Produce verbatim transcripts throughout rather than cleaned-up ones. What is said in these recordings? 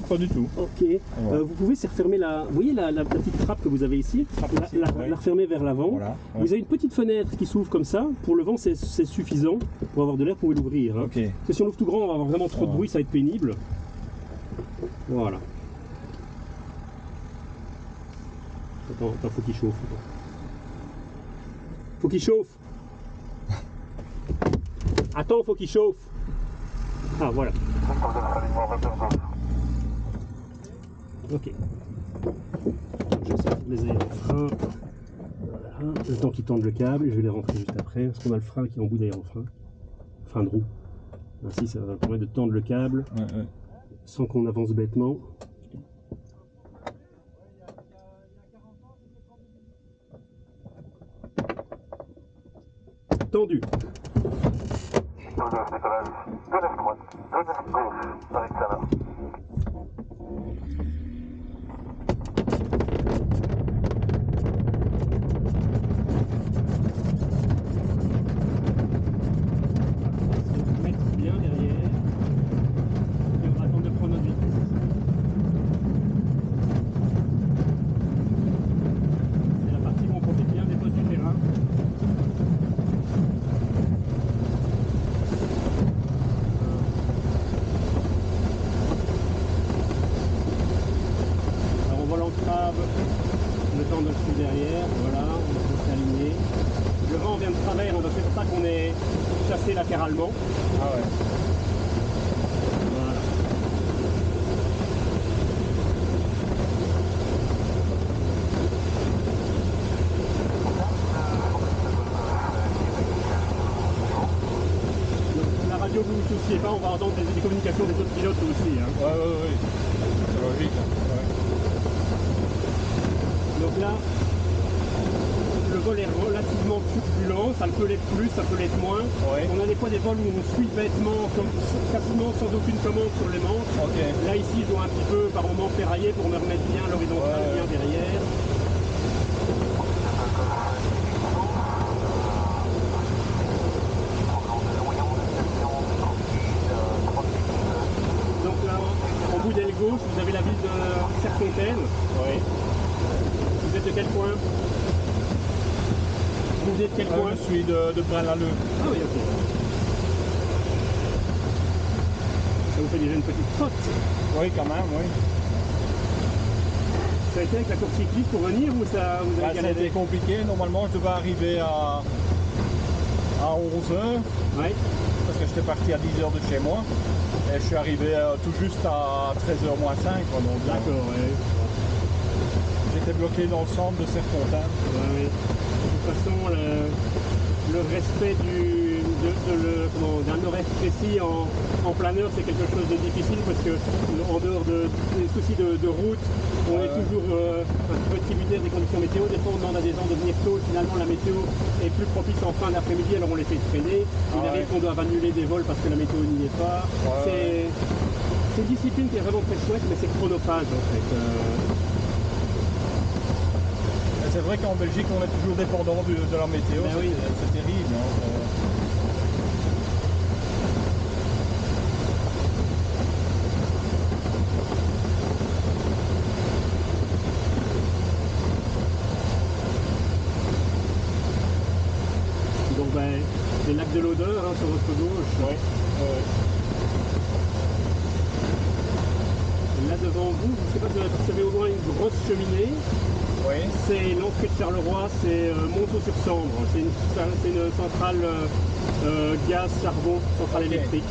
pas du tout. Ok. Ouais. Euh, vous pouvez se refermer la... Vous voyez la, la, la petite trappe que vous avez ici, la, ici la, ouais. la refermer vers l'avant. Voilà, ouais. Vous avez une petite fenêtre qui s'ouvre comme ça. Pour le vent, c'est suffisant. Pour avoir de l'air, vous pouvez l'ouvrir. Hein. Okay. Parce que si on l'ouvre tout grand, on va avoir vraiment trop oh. de bruit, ça va être pénible. Voilà. Attends, attends, faut qu'il chauffe. Faut qu'il chauffe. Attends, faut qu'il chauffe. Ah, voilà. Ok. Je sors les aérofreins. Voilà. Le temps qu'ils tendent le câble, je vais les rentrer juste après, parce qu'on a le frein qui est en bout d'aérofrein. Frein de roue. Ainsi, ça va permettre de tendre le câble ouais, ouais. sans qu'on avance bêtement. Tendu. Bien derrière. Et on va attendre de prendre notre vitesse. C'est la partie où on profite bien des postes du terrain. Alors on voit l'entrave, le temps de le suivre derrière, voilà, on s'est aligné. Le vent vient de travers, donc c'est pour ça qu'on est chassé latéralement. Ah ouais. Voilà. Donc, la radio, vous ne vous souciez pas, on va entendre les, les communications des autres pilotes aussi. Hein. Ouais, ouais, ouais. C'est logique. Ouais. Donc là, le vol est relativement turbulent, ça peut l'être plus, ça peut l'être moins. Ouais. On a des fois des vols où on suit bêtement, comme, quasiment sans aucune commande sur les manches. Okay. Là ici, je dois un petit peu par moment ferrailler pour me remettre bien l'horizontale, ouais, bien derrière. Donc là, en bout d'aile gauche, vous avez la ville de Serfontaine. Ouais. Vous êtes de quel point? Vous êtes de quel point? Je suis de, de Braine-l'Alleud. Ah oui, ok. Ça vous fait déjà une petite trotte? Oui, quand même, oui. Ça a été avec la course cycliste pour venir ou ça vous avez bah, ça a été compliqué. Normalement, je devais arriver à, à onze heures. Oui. Parce que j'étais parti à dix heures de chez moi. Et je suis arrivé euh, tout juste à treize heures moins cinq. D'accord, oui. J'étais bloqué dans le centre de Serfontaine. Oui, oui. De toute façon, le, le respect du, de, de le, comment, d'un horaire précis en, en planeur, c'est quelque chose de difficile parce que en dehors de, des soucis de, de route, on ouais, est ouais. toujours euh, un peu tributaire des conditions météo. Des fois, on demande à des gens de venir tôt. Finalement, la météo est plus propice en fin d'après-midi, alors on les fait traîner. Il ah, arrive ouais. qu'on doit annuler des vols parce que la météo n'y est pas. Ouais, c'est ouais. une discipline qui est vraiment très chouette, mais c'est chronophage en fait. Euh, C'est vrai qu'en Belgique, on est toujours dépendant de, de la météo, ben oui. c'est terrible. Hein. Donc, ben, les lacs de l'Odeur hein, sur votre gauche. Oui. Ouais. Là devant vous, je ne sais pas si vous percevez au loin une grosse cheminée. Oui. C'est l'entrée de Charleroi, c'est euh, Monceau-sur-Sambre. C'est une, une centrale euh, euh, gaz, charbon, centrale okay. électrique.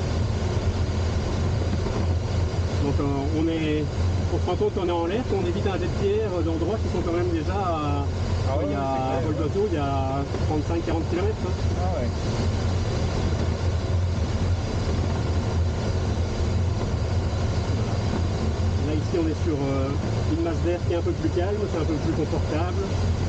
Donc euh, on est, on se rend compte qu'on est en l'air, qu'on évite un des pierres d'endroits qui sont quand même déjà à, ah ouais, il y a un vol d'auto, il y a trente-cinq à quarante kilomètres. Hein. Ah ouais. Là ici on est sur euh, une masse d'air qui est un peu plus calme, c'est un peu plus confortable.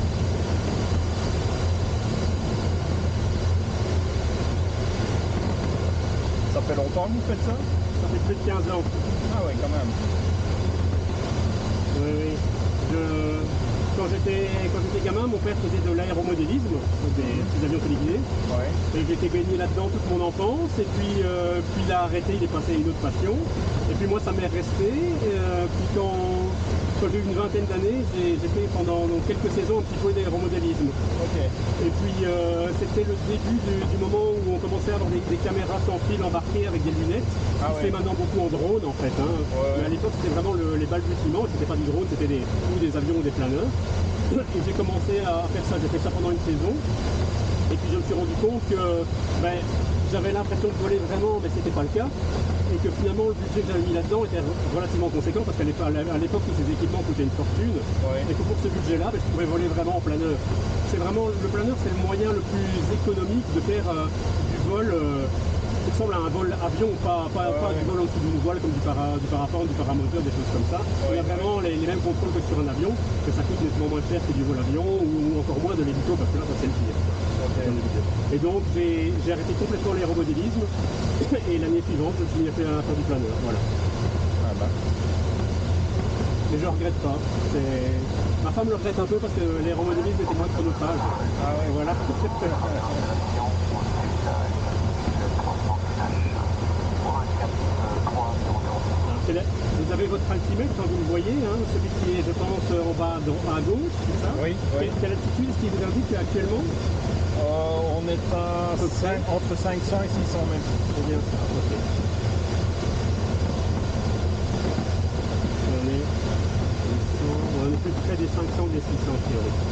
Ça fait longtemps que vous faites ça? Ça fait plus de quinze ans. Ah ouais, quand même. Oui, oui. Je, quand quand j'étais gamin, mon père faisait de l'aéromodélisme, des petits avions téléguidés. Ouais. Et j'étais baigné là-dedans toute mon enfance. Et puis, euh, puis il a arrêté, il est passé à une autre passion. Et puis moi, ça m'est resté. Euh, puis quand, quand j'ai eu une vingtaine d'années, j'ai fait pendant donc, quelques saisons un petit peu d'aéromodélisme. Okay. Et puis euh, c'était le début du, du moment où on commençait à avoir des, des caméras sans fil embarquées avec des lunettes. Ah ouais. C'est maintenant beaucoup en drone en fait. Hein. Ouais, mais à l'époque, c'était vraiment le, les balbutiements. C'était pas du drone, c'était des, ou des avions ou des planeurs. Et j'ai commencé à faire ça. J'ai fait ça pendant une saison. Et puis je me suis rendu compte que ben, j'avais l'impression de voler vraiment, mais c'était pas le cas. Et que finalement le budget que j'avais mis là-dedans était relativement conséquent parce qu'à l'époque tous ces équipements coûtaient une fortune. Ouais. Et que pour ce budget-là, ben, je pouvais voler vraiment en planeur. C'est vraiment le planeur, c'est le moyen le plus économique de faire euh, du vol. Euh, qui ressemble à un vol avion, pas, pas, ouais, pas ouais. du vol au-dessus d'une voile comme du, para, du parapente, du paramoteur, des choses comme ça. Ouais, il y a vraiment ouais. les, les mêmes contrôles que sur un avion, que ça coûte nettement moins cher que du vol avion ou, ou encore moins de l'hélico parce que là ça c'est le pire. Okay. Et donc j'ai arrêté complètement l'aéromodélisme et l'année suivante je me suis mis à faire, à faire du planeur. Voilà. Ah bah. Mais je ne regrette pas. Ma femme le regrette un peu parce que l'aéromodélisme était moins chronophage. Ah ouais. Voilà. Vous avez votre altimètre quand vous le voyez, hein, celui qui est, je pense, en bas à gauche, c'est ça? Oui. oui. Quelle, quelle altitude est-ce qu'il vous indique actuellement? euh, On est à cinq, entre cinq cents et six cents mètres. C'est bien ça. Okay. On est, on est plus près des cinq cents que des six cents théoriques.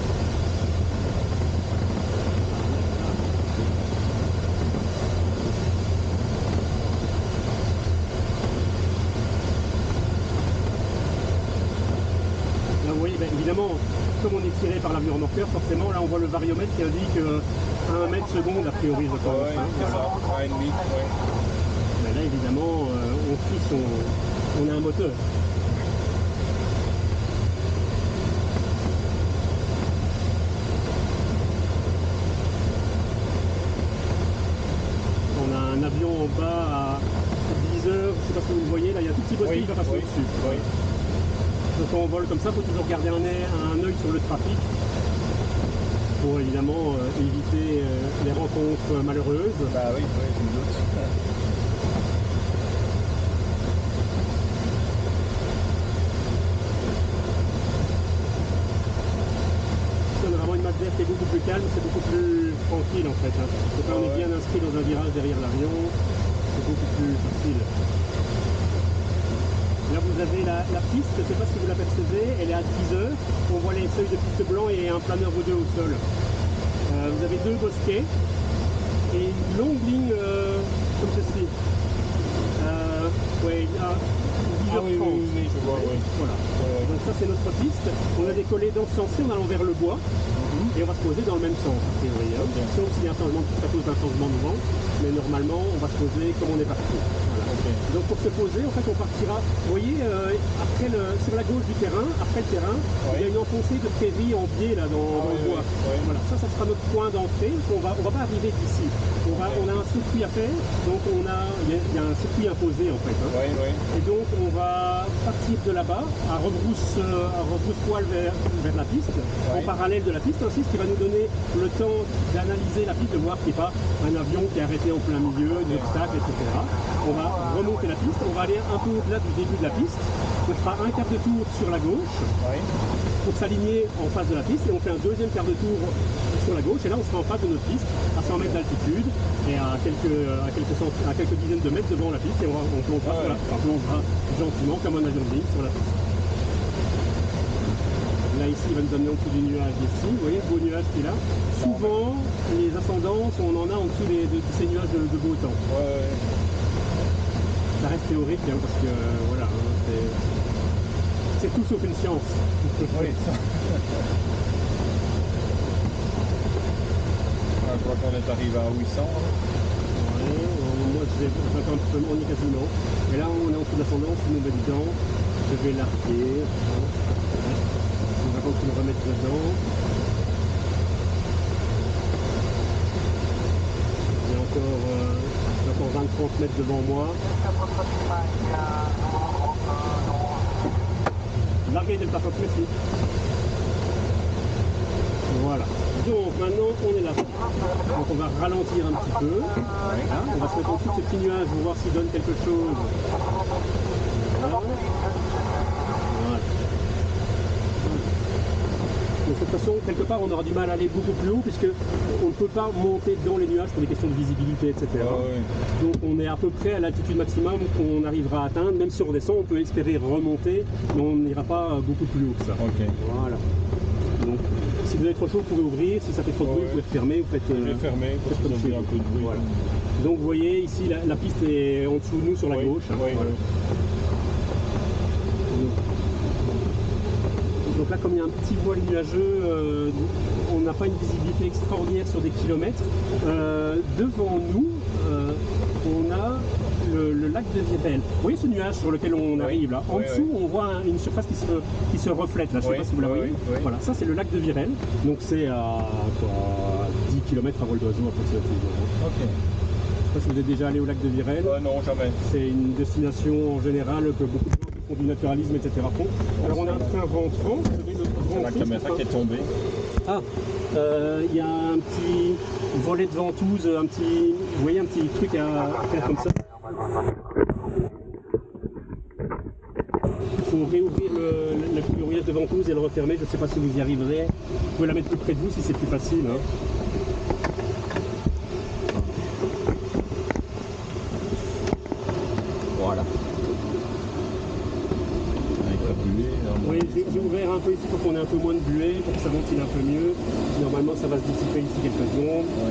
Évidemment, comme on est tiré par l'avion remorqueur, forcément, là on voit le variomètre qui indique euh, un mètre seconde a priori, je pense. Ouais, hein, c'est ça, un et demi. Ouais. Mais là, évidemment, euh, on trie son, on a un moteur. On a un avion en bas à dix heures, je ne sais pas si vous le voyez, là il y a un tout petit bossy oui, qui va passer oui, au-dessus. Oui. Donc quand on vole comme ça, il faut toujours garder un œil, un œil sur le trafic pour évidemment euh, éviter euh, les rencontres malheureuses. Bah oui, oui, je me doute. On a vraiment une map d'air qui est beaucoup plus calme, c'est beaucoup plus tranquille en fait. Hein. Donc là on est bien inscrit dans un virage derrière l'avion, c'est beaucoup plus facile. Là vous avez la, la piste, je ne sais pas si vous l'apercevez, elle est à dix heures, on voit les seuils de piste blanc et un planeur ou deux au sol. Euh, vous avez deux bosquets et une longue ligne euh, comme ceci. Euh, ouais, à dix heures trente. Ah oui, oui, oui, je vois, oui. Voilà. Ouais. Donc ça c'est notre piste, on a décollé dans ce sens-ci en allant vers le bois. Et on va se poser dans le même sens, a priori. Hein. Okay. Sauf s'il y a un changement à cause d'un changement de vent, mais normalement on va se poser comme on est parti. Voilà. Okay. Donc pour se poser, en fait, on partira. Vous voyez, euh, après le, sur la gauche du terrain, après le terrain, ouais. il y a une enfoncée de prairies en biais là dans, ah, dans le bois. Ouais, ouais. Voilà, ça, ça sera notre point d'entrée. On va, on va pas arriver d'ici. On, va, okay. on a un circuit à faire, donc on a, il y, y a un circuit imposé en fait. Hein. Ouais, ouais. Et donc on va partir de là-bas à rebrousse, euh, à rebrousse poil vers, vers la piste, ouais. en parallèle de la piste. Ainsi, ce qui va nous donner le temps d'analyser la piste, de voir qu'il n'y a pas un avion qui est arrêté en plein milieu, des obstacles, et cetera. On va remonter la piste, on va aller un peu au-delà du début de la piste. On fera un quart de tour sur la gauche oui. pour s'aligner en face de la piste et on fait un deuxième quart de tour sur la gauche et là on sera en face de notre piste à cent mètres d'altitude et à quelques, à, quelques à quelques dizaines de mètres devant la piste et on, va, on, plongera, ah ouais. la, on plongera gentiment comme un avion de ligne sur la piste. Là ici il va nous amener en dessous du nuage ici, vous voyez le beau nuage qui est là. Souvent les ascendances on en a en dessous des, de, de ces nuages de, de beau temps. Ouais. Ça reste théorique hein, parce que voilà, hein, c'est tout sauf une science. Oui, ça. Je crois qu'on est arrivé à huit cents. Hein. Ouais, moi je vais encore un petit peu, on y est quasiment. Et là on est en dessous de l'ascendance, c'est mon bel temps. Je vais l'arquer. On va quand il me remettre dedans. Il y a encore, euh, encore vingt à trente mètres devant moi. Larguez Delta Fox, merci. Voilà. Donc maintenant on est là. Donc on va ralentir un petit peu. Voilà. On va se mettre en dessous de ce petit nuage pour voir s'il donne quelque chose. Voilà. Voilà. De toute façon, quelque part, on aura du mal à aller beaucoup plus haut puisque on ne peut pas monter dans les nuages pour des questions de visibilité, et cetera. Ah ouais. Donc on est à peu près à l'altitude maximum qu'on arrivera à atteindre. Même si on redescend, on peut espérer remonter, mais on n'ira pas beaucoup plus haut que ça. Okay. Voilà. Donc, si vous avez trop chaud, vous pouvez ouvrir. Si ça fait trop de bruit, ouais. vous pouvez fermer. Vous faites, je vais euh, fermer parce que ça fait un peu de bruit. Voilà. Donc vous voyez ici, la, la piste est en dessous de nous sur la oui. gauche. Oui, voilà. oui. Donc là, comme il y a un petit voile nuageux, euh, on n'a pas une visibilité extraordinaire sur des kilomètres. Euh, devant nous, euh, on a le, le lac de Virel. Vous voyez ce nuage sur lequel on oui. arrive là? En oui, dessous, oui. on voit un, une surface qui se, qui se reflète. Là. Je ne sais oui. pas si vous la voyez. Oui, oui. Voilà, ça c'est le lac de Virel. Donc c'est à quoi, dix kilomètres à vol d'oiseau approximativement. Ok. Je ne sais pas si vous êtes déjà allé au lac de Virel. Euh, non, jamais. C'est une destination en général que beaucoup de gens qui font du naturalisme, et cetera font. Alors on a un train rentrant. C'est la caméra qui est tombée. Ah, il euh, y a un petit volet de ventouse, un petit, vous voyez un petit truc à, à faire comme ça. Il faut réouvrir le, le, le grillage de ventouse et le refermer. Je ne sais pas si vous y arriverez. Vous pouvez la mettre plus près de vous si c'est plus facile. Hein. Voilà. Oui, j'ai ouvert un peu ici pour qu'on ait un peu moins de buée, pour que ça ventile un peu mieux. Normalement, ça va se dissiper ici quelques secondes. Ouais.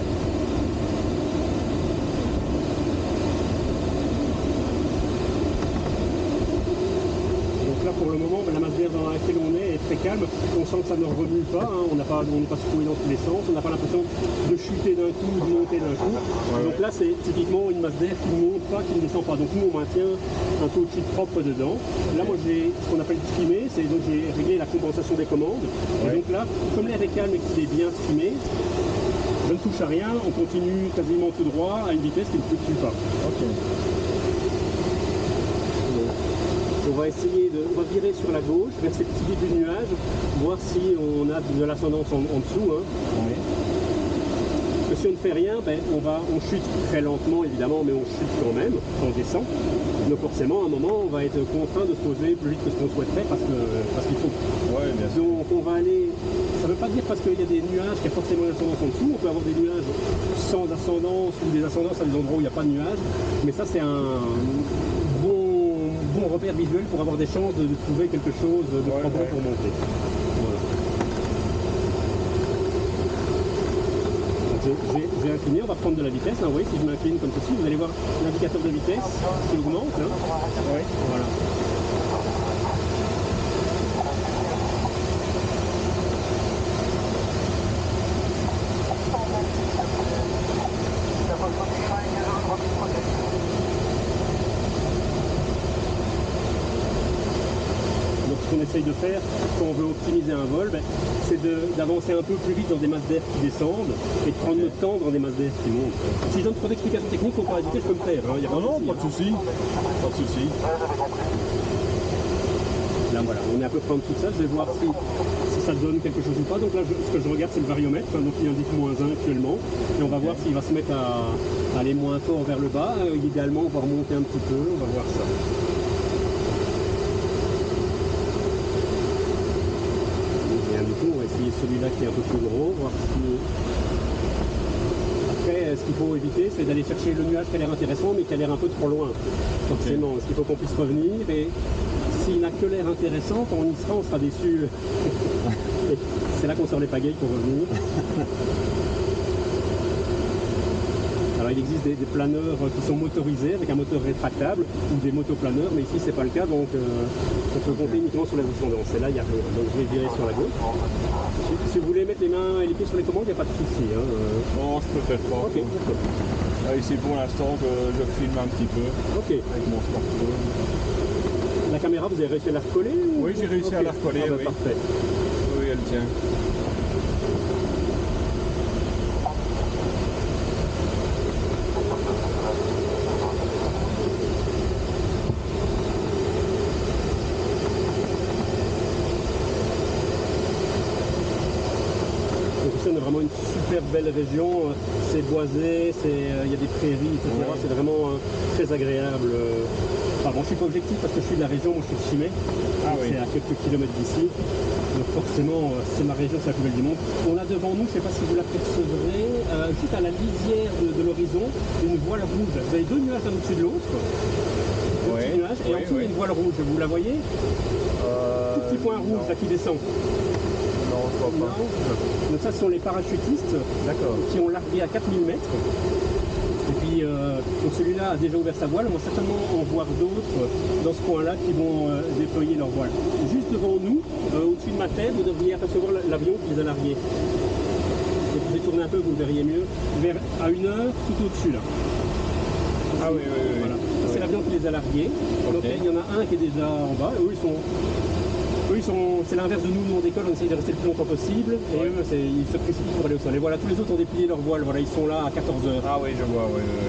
Donc là, pour le moment, la masse d'air dans laquelle on est est très calme. On sent que ça ne remue pas. Hein. On n'est pas, pas secoué dans tous les sens. On n'a pas l'impression de chuter d'un coup ou de monter d'un coup. Ouais, donc là, c'est typiquement une masse d'air qui ne monte pas, qui ne descend pas. Donc nous, on maintient un taux de chute propre dedans. Là, moi, j'ai ce qu'on appelle trimé, c'est donc j'ai réglé la compensation des commandes. Ouais. Et donc là, comme l'air est calme et qu'il est bien trimé, je ne touche à rien, on continue quasiment tout droit à une vitesse qui ne fluctue pas. Okay. On va essayer de, on va virer sur la gauche, vers ces petits bits du nuage, voir si on a de l'ascendance en, en dessous. Hein. Oui. Parce que si on ne fait rien, ben, on, va, on chute très lentement évidemment, mais on chute quand même, on descend. Donc forcément, à un moment, on va être contraint de se poser plus vite que ce qu'on souhaiterait parce que parce qu'il faut. Ouais, bien sûr. Donc on va aller. Ça ne veut pas dire parce qu'il y a des nuages qu'il y a forcément une ascendance en dessous. On peut avoir des nuages sans ascendance ou des ascendances à des endroits où il n'y a pas de nuages. Mais ça, c'est un bon, bon repère visuel pour avoir des chances de, de trouver quelque chose de ouais, probant ouais. pour monter. Voilà. J'ai incliné, on va prendre de la vitesse. Hein, vous voyez, si je m'incline comme ceci, vous allez voir l'indicateur de vitesse qui augmente. Hein. Oui. Voilà. Donc ce qu'on essaye de faire quand on veut optimiser un vol, ben, c'est d'avancer un peu plus vite dans des masses d'air qui descendent et de prendre notre temps dans des masses d'air qui montent. Si je donne trop d'explications techniques, il faut pas hésiter, je peux me taire. Hein, non, non, pas de souci. Pas de souci. Là, voilà, on est à peu près en dessous de ça. Je vais voir si, si ça donne quelque chose ou pas. Donc là, je, ce que je regarde, c'est le variomètre. Donc il indique moins un actuellement. Et on va voir s'il va se mettre à, à aller moins fort vers le bas. Euh, idéalement, on va remonter un petit peu. On va voir ça. On va essayer celui-là qui est un peu plus gros, voir si... Après, ce qu'il faut éviter, c'est d'aller chercher le nuage qui a l'air intéressant, mais qui a l'air un peu trop loin. Forcément, okay. Ce qu'il faut qu'on puisse revenir, et s'il n'a que l'air intéressant, quand on y sera, on sera déçu. C'est là qu'on sort les pagayes pour revenir. Alors il existe des, des planeurs qui sont motorisés avec un moteur rétractable ou des motoplaneurs, mais ici c'est pas le cas, donc euh, on peut compter uniquement sur les ascendances. Et là il y a rien, donc je vais virer sur la gauche. Si, si vous voulez mettre les mains et les pieds sur les commandes, il n'y a pas de souci. Hein. Non, je préfère pas. Okay. Là, ici pour l'instant je, je filme un petit peu okay. Avec mon smartphone. La caméra, vous avez réussi à la recoller ou... Oui, j'ai réussi okay. à la recoller. Ah, bah, oui. Parfait. Oui, elle tient. on a vraiment une super belle région. C'est boisé, il y a des prairies, et cetera. Ouais. C'est vraiment euh, très agréable. Enfin bon, je suis pas objectif parce que je suis de la région, moi je suis de Chimay. Ah, oui. C'est à quelques kilomètres d'ici. Donc forcément, c'est ma région, c'est la plus belle du monde. On a devant nous, je ne sais pas si vous l'apercevrez, euh, juste à la lisière de, de l'horizon, une voile rouge. Vous avez deux nuages l'un au-dessus de l'autre. Ouais, nuages, et ouais, en dessous, ouais. il y a une voile rouge. Vous la voyez euh, Tout petit point rouge non. là qui descend. Non, je vois pas. Non. Donc ça, ce sont les parachutistes qui ont largué à quatre mille mètres. Et puis euh, celui-là a déjà ouvert sa voile, on va certainement en voir d'autres dans ce coin-là qui vont euh, déployer leur voile. Juste devant nous, euh, au-dessus de ma tête, vous devriez apercevoir l'avion qui les a largués. Si vous pouvez tourner un peu, vous le verriez mieux. Vers, à une heure, tout au-dessus là. Ah oui, oui, oui. Voilà. oui. C'est l'avion qui les a largués. Okay. Donc il y en a un qui est déjà en bas, et eux ils sont... Eux, c'est l'inverse de nous, nous on décolle, on essaye de rester le plus longtemps possible, et ouais. eux, ils se précipitent pour aller au sol. Et voilà, tous les autres ont déplié leur voile, voilà, ils sont là à quatorze heures. Ah oui, je vois, oui, oui, oui.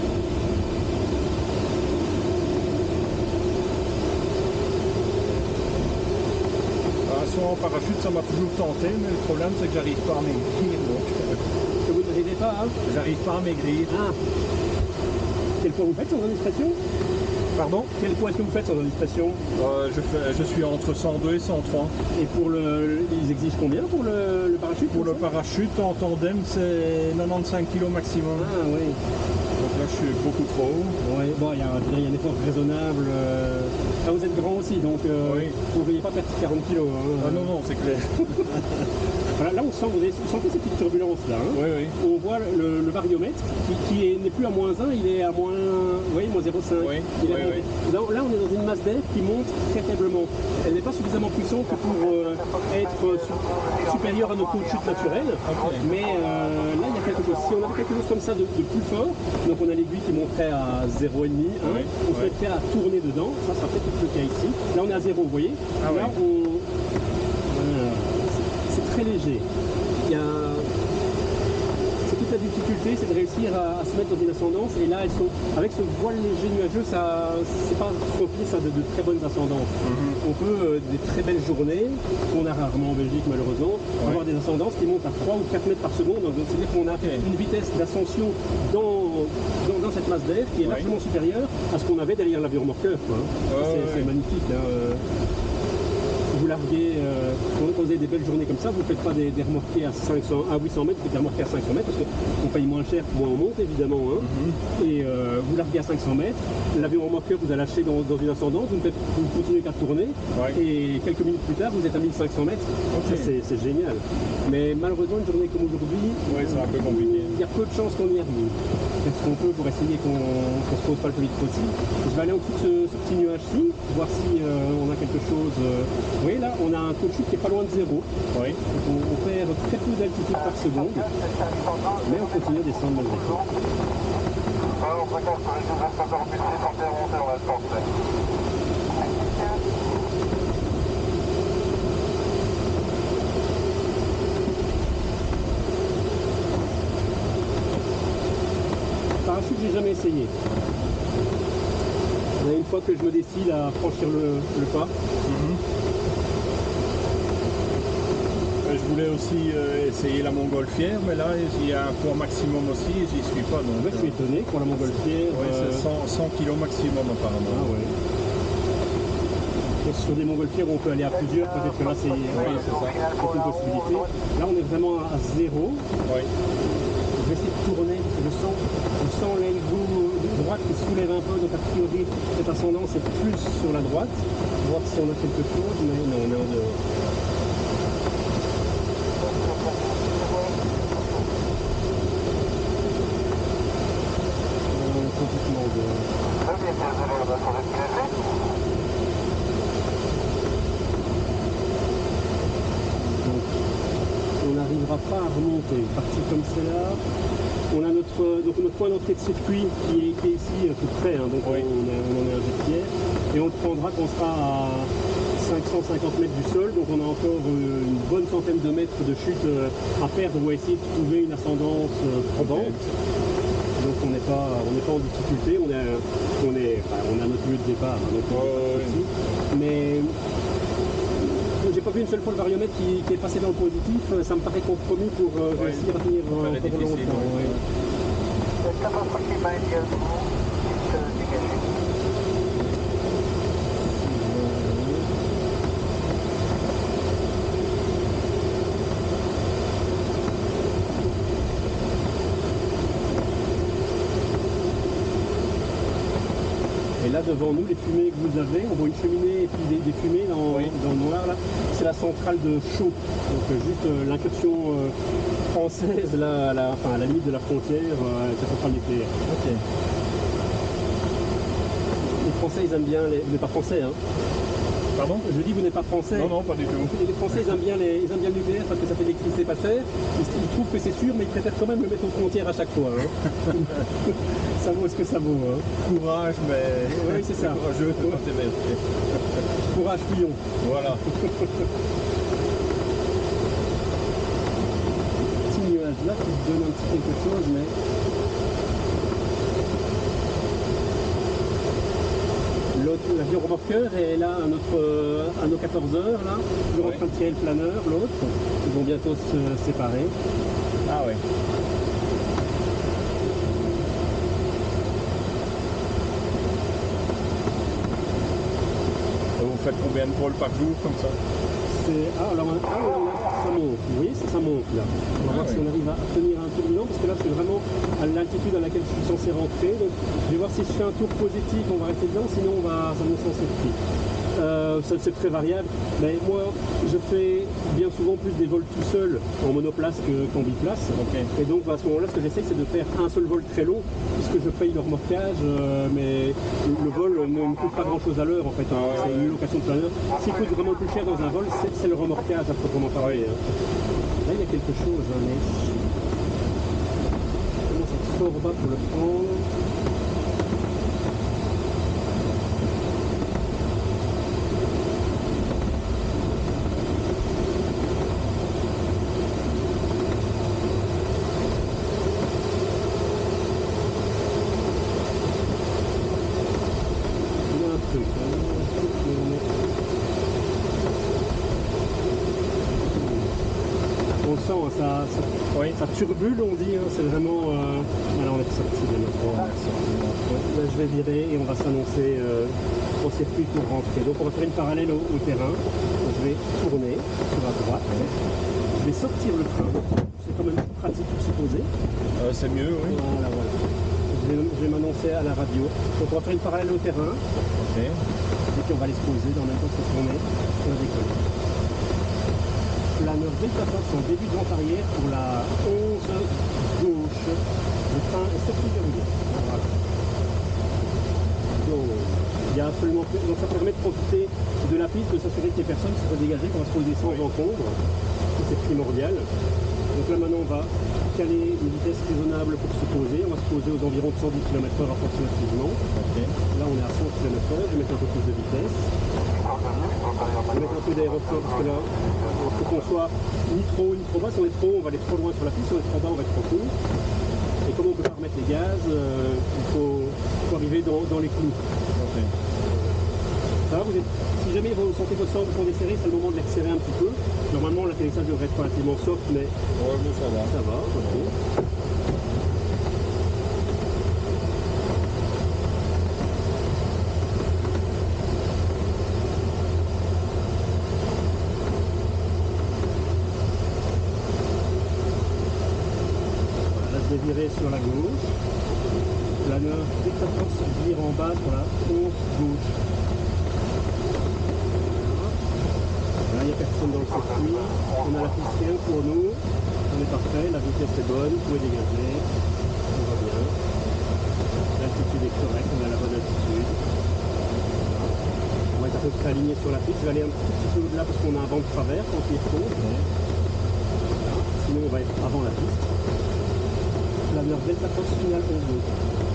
Ah, soit en parachute, ça m'a toujours tenté, mais le problème, c'est que j'arrive pas à maigrir, donc... Que vous n'arrivez pas, hein? J'arrive pas à maigrir. Ah. Quel poids vous faites sans indiscrétion? Pardon? Quel poids est-ce que vous faites sans indiscrétion? euh, je, fais, je suis entre cent deux et cent trois. Et pour le... Ils exigent combien pour le, le parachute? Pour le parachute, en tandem, c'est quatre-vingt-quinze kilos maximum. Ah oui. Donc là, je suis beaucoup trop haut. Oui, bon, il y, y a un effort raisonnable. Euh... Là, vous êtes grand aussi, donc euh, oui. vous ne pourriez pas perdre quarante kilos. Hein. Ah non, non, c'est clair. Voilà, là, on sent, vous, avez, vous sentez ces petites turbulences là. Hein. Oui, oui. On voit le, le variomètre qui, qui n'est plus à moins un, il est à moins, oui, moins zéro virgule cinq. Oui, oui, oui. Là, là, on est dans une masse d'air qui monte très faiblement. Elle n'est pas suffisamment puissante que pour euh, être su supérieure à nos taux de chute naturels. Okay. Mais euh, là, il y a quelque chose. Si on avait quelque chose comme ça de, de plus fort, donc on a l'aiguille qui monterait à zéro virgule cinq, hein, oui, on serait prêt à tourner dedans. Ça sera peut-être le cas ici. Là, on est à zéro, vous voyez. Ah, là, oui. on... euh, c'est très léger. Il y a... C'est toute la difficulté, c'est de réussir à, à se mettre dans une ascendance. Et là, elles sont... avec ce voile léger nuageux, ça, c'est pas propice à de, de très bonnes ascendances. Mm-hmm. On peut, euh, des très belles journées, qu'on a rarement en Belgique malheureusement, ouais. avoir des ascendances qui montent à trois ou quatre mètres par seconde. Donc, c'est-à-dire qu'on a okay. une vitesse d'ascension dans, dans, dans cette masse d'air qui est ouais. largement supérieure à ce qu'on avait derrière l'avion remorqueur. Ouais, c'est ouais. magnifique. Hein, euh... Vous larguez, euh, quand vous avez des belles journées comme ça, vous ne faites pas des, des remorqués à, cinq cents, à huit cents mètres, vous faites des remorqués à cinq cents mètres parce qu'on paye moins cher, moins on monte évidemment. Hein. Mm-hmm. Et euh, vous larguez à cinq cents mètres, l'avion remorqueur vous a lâché dans, dans une ascendante, vous, faites, vous continuez qu'à tourner, ouais. et quelques minutes plus tard vous êtes à mille cinq cents mètres. Okay. C'est génial. Mais malheureusement, une journée comme aujourd'hui, ouais, c'est un peu compliqué. Il y a peu de chances qu'on y arrive. Faites ce qu'on peut pour essayer qu'on ne se pose pas le plus vite possible. Je vais aller au-dessus de ce, ce petit nuage-ci, voir si euh, on a quelque chose. Euh... Vous voyez là, on a un taux de chute qui est pas loin de zéro. Oui. On, on perd très peu d'altitude par seconde, mais on continue à descendre malgré tout. Parachute, j'ai jamais essayé. Mais une fois que je me décide à franchir le, le pas. Mm-hmm. Je voulais aussi euh, essayer la montgolfière, mais là il y a un poids maximum aussi et j'y suis pas. Donc, ouais, je suis étonné pour la montgolfière. Oui, euh... c'est cent kilos maximum apparemment. Ah, ouais. Sur des montgolfières où on peut aller à plusieurs, peut-être que là c'est oui, une possibilité. Là on est vraiment à zéro. Oui. Je vais essayer de tourner, je sens, je sens l'aile droite qui soulève un peu, donc a priori cette ascendance est plus sur la droite. Voir si on a quelque chose, mais non, on est en dehors. Pas à remonter, partir comme c'est là. On a notre, donc notre point d'entrée de circuit qui est, qui est ici tout près, hein, donc oui. on, est, on en est à Jetière, et on le prendra quand on sera à cinq cent cinquante mètres du sol, donc on a encore une bonne centaine de mètres de chute à perdre. On va essayer de trouver une ascendance probante. Okay. Donc on n'est pas, on n'est pas en difficulté, on est, on est, enfin, on est à notre lieu de départ, hein, donc oh, oui. Mais j'ai pas vu une seule fois le variomètre qui, qui est passé dans le positif, ça me paraît compromis pour euh, ouais, réussir à tenir euh, encore longtemps. Ouais. Stop approximately Diego, piste dégagée. Et là devant nous, les fumées que vous avez, on voit une cheminée et puis des, des fumées dans, oui. dans le noir là. C'est la centrale de Chaux. Donc euh, juste euh, l'incursion euh, française là, à la, enfin, à la limite de la frontière euh, avec la centrale nucléaire. Ok. Les Français ils aiment bien les. Vous n'êtes pas français hein? Pardon? Je dis vous n'êtes pas français. Non, non, pas du tout. Les Français ils aiment bien, les, ils aiment bien le nucléaire parce que ça fait des crises pas cher. Ils, ils trouvent que c'est sûr mais ils préfèrent quand même le mettre aux frontières à chaque fois. Hein. Ça vaut ce que ça vaut. Hein. Courage, mais. Oui, c'est ça. Courageux, c'est pas téméraire. Courage, couillon. Voilà. Petit nuage là qui te donne un petit quelque chose, mais. L'avion remorqueur est là à, notre, à nos quatorze heures, là. Toujours oui. En train de tirer le planeur, l'autre. Ils vont bientôt se séparer. Ah oui. Vous faites combien de vols par jour comme ça? Ah, alors, ah, là, ça monte. Oui, ça, ça monte là. On va ah, voir oui. Si on arrive à tenir un turbulent, parce que là, c'est vraiment à l'altitude à laquelle je suis censé rentrer. Donc, je vais voir si je fais un tour positif, on va rester dedans, sinon on va s'annoncer en safety. Euh, ça c'est très variable, mais moi je fais bien souvent plus des vols tout seul en monoplace qu'en biplace. Okay. Et donc à ce moment-là, ce que j'essaie, c'est de faire un seul vol très long, puisque je paye le remorquage, euh, mais le, le vol ne me coûte pas grand-chose à l'heure en fait. Hein. C'est une location de planeur. Ce qui coûte vraiment plus cher dans un vol, c'est le remorquage à proprement parler. Hein. Là, il y a quelque chose, hein, mais je commence à être fort bas pour le prendre. Ça, ça, oui. Ça turbule, on dit, hein, c'est vraiment... Euh... Alors on est sorti de notre... Oh, là, je vais virer et on va s'annoncer euh, au circuit pour rentrer. Donc on va faire une parallèle au, au terrain. Je vais tourner sur la droite. Je vais sortir le train. C'est quand même pratique pour s'y poser. Euh, c'est mieux, oui. Voilà, voilà. Je vais, je vais m'annoncer à la radio. Donc on va faire une parallèle au terrain. Ok. Et puis on va aller se poser dans le même temps que se tourner. On va décoller. Planeur Delta Force en début de vente arrière pour la onze gauche. Le train est sorti de Rouillé. Voilà. Donc, il y a absolument plus. Donc ça permet de profiter de la piste, de s'assurer que les personnes se redégagent, qu'on va se poser sans encombre. C'est primordial. Donc là maintenant on va caler une vitesse raisonnable pour se poser. On va se poser aux environs de cent dix kilomètres heure approximativement. Okay. Là on est à cent kilomètres heure. Je vais mettre un peu plus de vitesse. Je vais mettre un peu d'aéroport parce que là, il faut qu'on soit ni trop haut ni trop bas. Si on est trop haut, on va aller trop loin sur la piste. Si on est trop bas, on va être trop court. Et comme on ne peut pas remettre les gaz, euh, il faut, faut arriver dans, dans les clous. Okay. Ça va, vous êtes, si jamais vous sentez votre sang pour desserrer, c'est le moment de l'accélérer un petit peu. Normalement, l'atterrissage devrait être relativement soft, mais ouais, mais ça va. Ça va, ok. Virer sur la gauche, planeur Delta Force vire en bas sur la onze gauche. Là il n'y a personne dans le circuit, on a la piste rien pour nous, on est parfait, la vitesse est bonne, tout est dégagé, on va bien, l'altitude est correcte, on a la bonne altitude. On va être à peu près aligné sur la piste, je vais aller un petit peu au-delà parce qu'on a un vent de travers quand il faut, sinon on va être avant la piste. Planeur Delta Force finale onze gauche.